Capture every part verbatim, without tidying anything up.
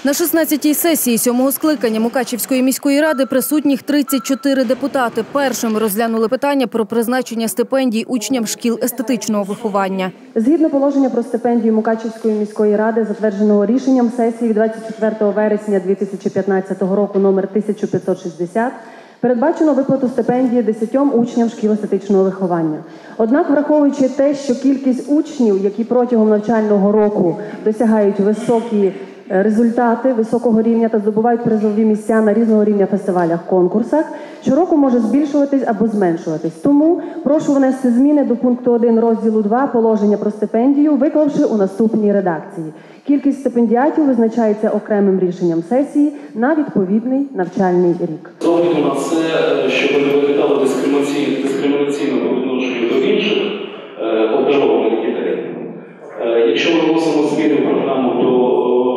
На шістнадцятій сесії сьомого скликання Мукачівської міської ради присутніх тридцять чотири депутати. Першими розглянули питання про призначення стипендій учням шкіл естетичного виховання. Згідно положення про стипендію Мукачівської міської ради, затвердженого рішенням сесії від двадцять четвертого вересня дві тисячі п'ятнадцятого року номер тисяча п'ятсот шістдесят, передбачено виплату стипендії десятьом учням шкіл естетичного виховання. Однак, враховуючи те, що кількість учнів, які протягом навчального року досягають високі результати високого рівня та здобувають призові місця на різного рівня фестивалях, конкурсах, щороку може збільшуватись або зменшуватись. Тому прошу внести зміни до пункту один розділу два положення про стипендію, виклавши у наступній редакції. Кількість стипендіатів визначається окремим рішенням сесії на відповідний навчальний рік. З огляду на це, щоб не виглядало дискримінаційно, дискримінаційно по відношенню до інших е, обдарованих дітей. Е, якщо ми вносимо зміни в програму до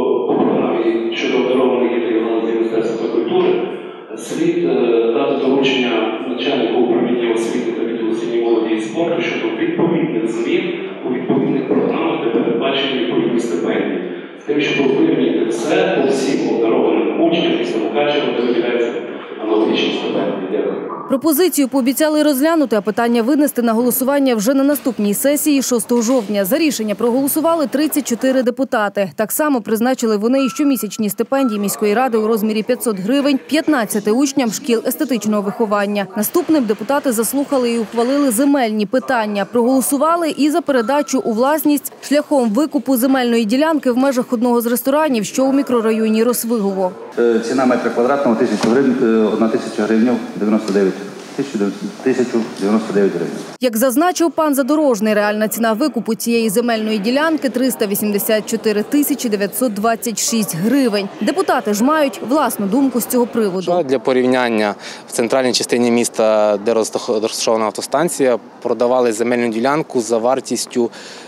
щодо обдарованих дітей в галузі Міністерства культури, слід е, дати доручення начальнику управління освіти та відділу сім'ї, молоді і спорту щодо відповідних змін у відповідних програмах, де передбачені відповідні стипендії. З тим, щоб вирівняти все по всім обдарованим учням після Мукачева, де виділяються аналогічні стипендії. Дякую. Пропозицію пообіцяли розглянути, а питання винести на голосування вже на наступній сесії шостого жовтня. За рішення проголосували тридцять чотири депутати. Так само призначили вони і щомісячні стипендії міської ради у розмірі п'ятсот гривень п'ятнадцяти учням шкіл естетичного виховання. Наступним депутати заслухали і ухвалили земельні питання. Проголосували і за передачу у власність шляхом викупу земельної ділянки в межах одного з ресторанів, що у мікрорайоні Росвигово. Ціна метра квадратного одна тисяча гривень дев'яносто дев'ять. тисячу дев'яносто дев'ять гривень. Як зазначив пан Задорожний, реальна ціна викупу цієї земельної ділянки – триста вісімдесят чотири тисячі дев'ятсот двадцять шість гривень. Депутати ж мають власну думку з цього приводу. Для порівняння, в центральній частині міста, де розташована автостанція, продавали земельну ділянку за вартістю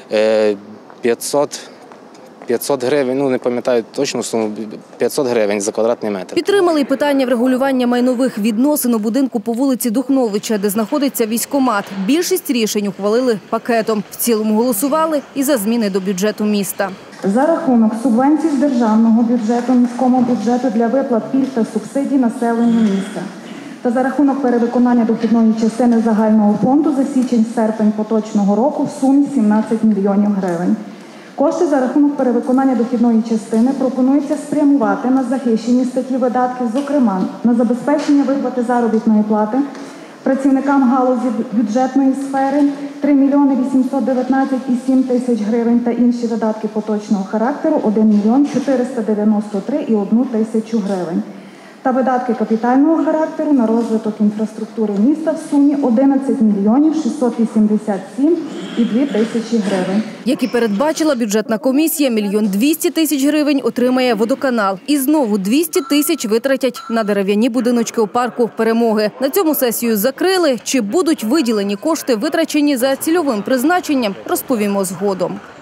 п'ятсот п'ятсот гривень, ну не пам'ятаю точну суму, п'ятсот гривень за квадратний метр. Підтримали й питання врегулювання майнових відносин у будинку по вулиці Духновича, де знаходиться військкомат. Більшість рішень ухвалили пакетом. В цілому голосували і за зміни до бюджету міста. За рахунок субвенцій з державного бюджету, міському бюджету для виплат пільг та субсидій населенню міста. Та за рахунок перевиконання дохідної частини загального фонду за січень-серпень поточного року в сумі сімнадцять мільйонів гривень. Кошти за рахунок перевиконання дохідної частини пропонується спрямувати на захищені статті видатків, зокрема на забезпечення виплати заробітної плати працівникам галузі бюджетної сфери три мільйони вісімсот дев'ятнадцять і сім тисяч гривень та інші видатки поточного характеру один мільйон чотириста дев'яносто три і одну тисячу гривень. Та видатки капітального характеру на розвиток інфраструктури міста в сумі одинадцять мільйонів шістсот вісімдесят сім і дві тисячі гривень. Як і передбачила бюджетна комісія, мільйон двісті тисяч гривень отримає водоканал. І знову двісті тисяч витратять на дерев'яні будиночки у парку Перемоги. На цьому сесію закрили. Чи будуть виділені кошти, витрачені за цільовим призначенням, розповімо згодом.